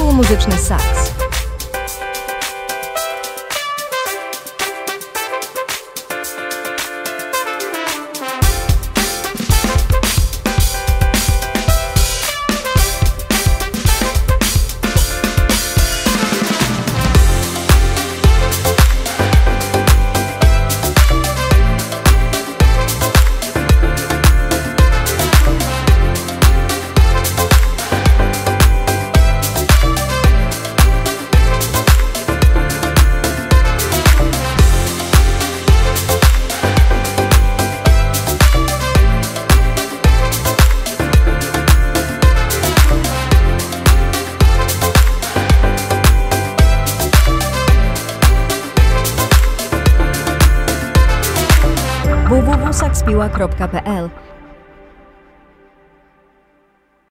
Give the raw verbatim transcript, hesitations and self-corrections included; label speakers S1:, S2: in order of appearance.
S1: Zespół muzyczny Sax. w w w kropka saxpiła kropka p l